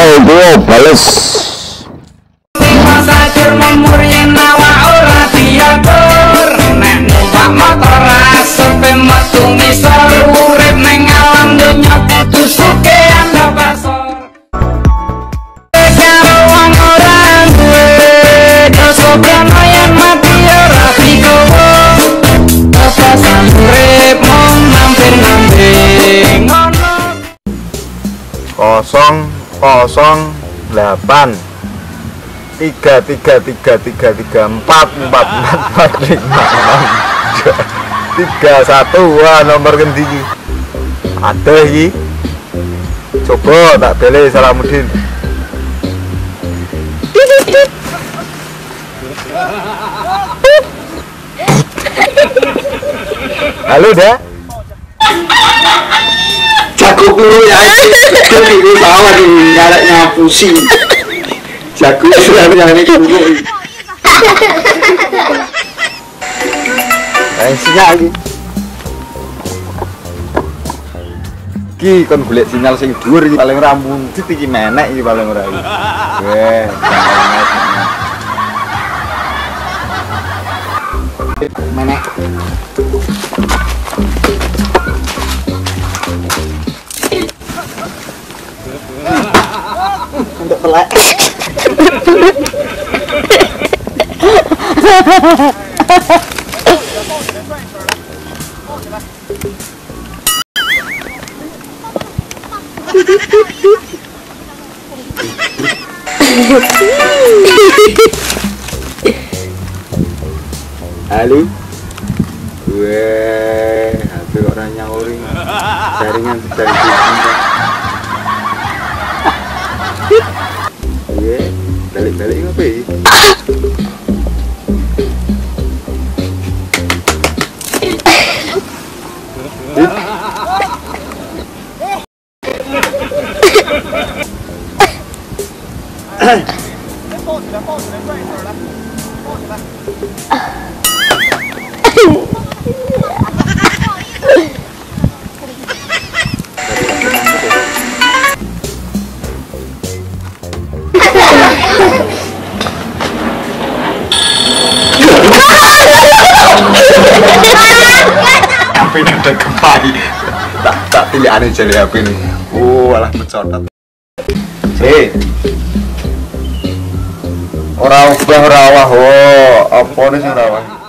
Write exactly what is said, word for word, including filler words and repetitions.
Hei gue bales. Masajur memur yen nawa ora diatur. Nek numpak motor asepe metu ngisor. Urip ning alam donya kudu sugih anda pasor. Karo wong ora duwe dosa prana yen mati ora dikowo. Kepasan urip mung namping-namping ngono. Kosong kosong delapan tiga tiga tiga tiga tiga empat empat empat empat lima enam tiga satu. Wah, nomor kendi ada iki, coba tak beli Salamuddin. Halo dah, jago dulu ya, itu itu bawah nih, jaraknya pusing. Jago sudah yang ini dulu. eh sinyal lagi. Ki kon golek sinyal sing dhuwur iki paling rampung dit iki menek iki paling ora iki. Weh, Menek. Untuk pelak. halo. Weh, H P kok ora nyauring. Jaringan sedang dibuka. Iya, balik-balik ngopi. H P ini udah kembali. Tak tak pilih aneh jadi H P ini. Oh, alah mencotot. Hei, orang ubah rawah, oh, apa nih sih rawah?